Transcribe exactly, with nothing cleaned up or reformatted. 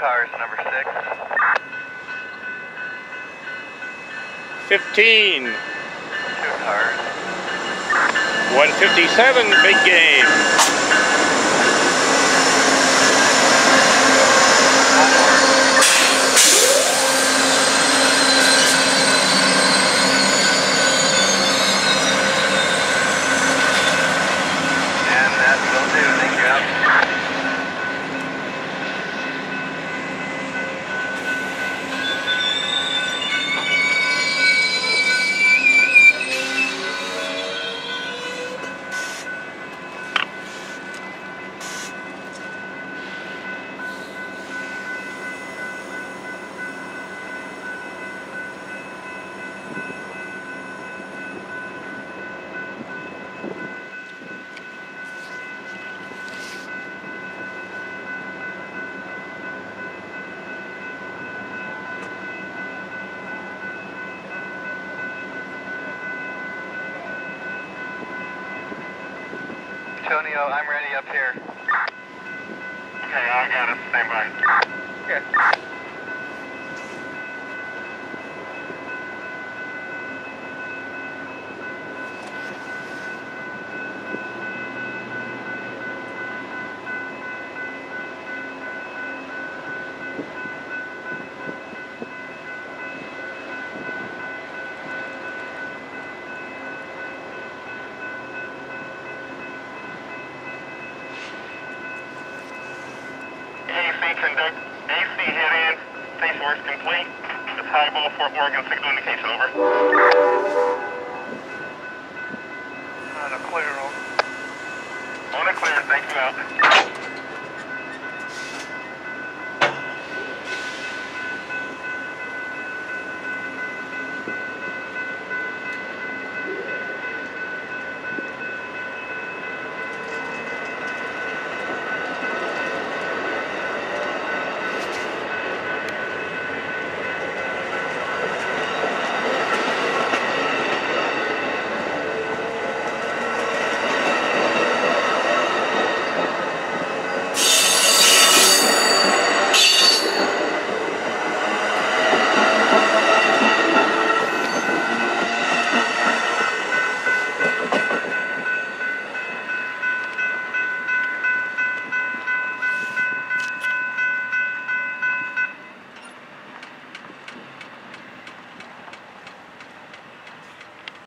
cars, number six. fifteen. Two cars. one fifty-seven, big game. One more. And that will do. Thank you. Antonio, I'm ready up here. Okay, I got it. Stand by. Okay. Conduct A C head-in, face works complete. It's Highball, Fort Morgan, signal indication, over. On a clear roll. On a clear, thank you out.